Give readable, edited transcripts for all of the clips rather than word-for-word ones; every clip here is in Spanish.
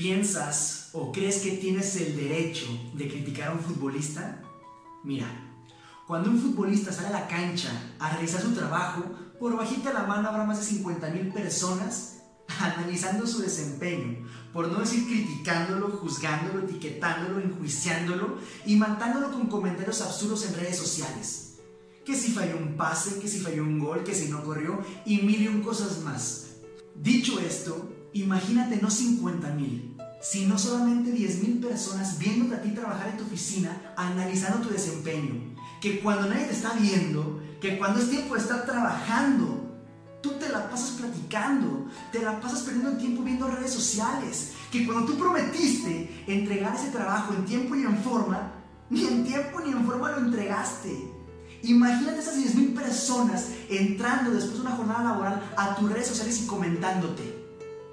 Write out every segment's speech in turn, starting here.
¿Piensas o crees que tienes el derecho de criticar a un futbolista? Mira, cuando un futbolista sale a la cancha a realizar su trabajo, por bajita la mano habrá más de 50,000 personas analizando su desempeño, por no decir criticándolo, juzgándolo, etiquetándolo, enjuiciándolo y matándolo con comentarios absurdos en redes sociales. Que si falló un pase, que si falló un gol, que si no corrió y mil y un cosas más. Dicho esto, imagínate no 50,000, sino solamente 10,000 personas viéndote a ti trabajar en tu oficina, analizando tu desempeño. Que cuando nadie te está viendo, que cuando es tiempo de estar trabajando, tú te la pasas platicando, te la pasas perdiendo el tiempo viendo redes sociales. Que cuando tú prometiste entregar ese trabajo en tiempo y en forma, ni en tiempo ni en forma lo entregaste. Imagínate esas 10,000 personas entrando después de una jornada laboral a tus redes sociales y comentándote: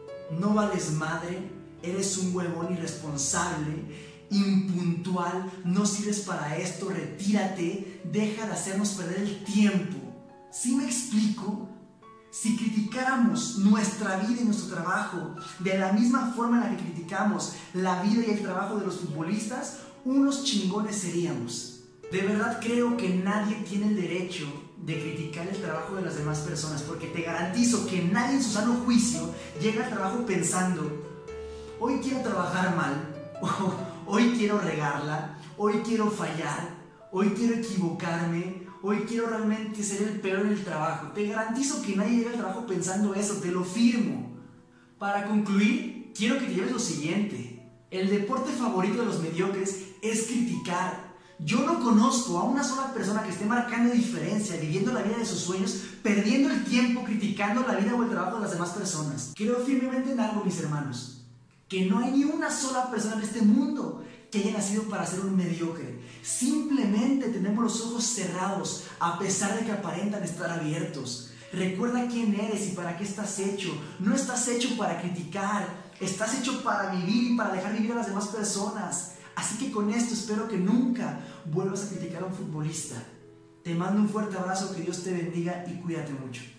no vales madre, eres un huevón irresponsable, impuntual, no sirves para esto, retírate, deja de hacernos perder el tiempo. ¿Sí me explico? Si criticáramos nuestra vida y nuestro trabajo de la misma forma en la que criticamos la vida y el trabajo de los futbolistas, unos chingones seríamos. De verdad creo que nadie tiene el derecho de criticar el trabajo de las demás personas, porque te garantizo que nadie en su sano juicio llega al trabajo pensando: hoy quiero trabajar mal, hoy quiero regarla, hoy quiero fallar, hoy quiero equivocarme, hoy quiero realmente ser el peor en el trabajo. Te garantizo que nadie llega al trabajo pensando eso, te lo firmo. Para concluir, quiero que te lleves lo siguiente: el deporte favorito de los mediocres es criticar. Yo no conozco a una sola persona que esté marcando diferencia, viviendo la vida de sus sueños, perdiendo el tiempo criticando la vida o el trabajo de las demás personas. Creo firmemente en algo, mis hermanos: que no hay ni una sola persona en este mundo que haya nacido para ser un mediocre. Simplemente tenemos los ojos cerrados, a pesar de que aparentan estar abiertos. Recuerda quién eres y para qué estás hecho. No estás hecho para criticar, estás hecho para vivir y para dejar vivir a las demás personas. Así que con esto espero que nunca vuelvas a criticar a un futbolista. Te mando un fuerte abrazo, que Dios te bendiga y cuídate mucho.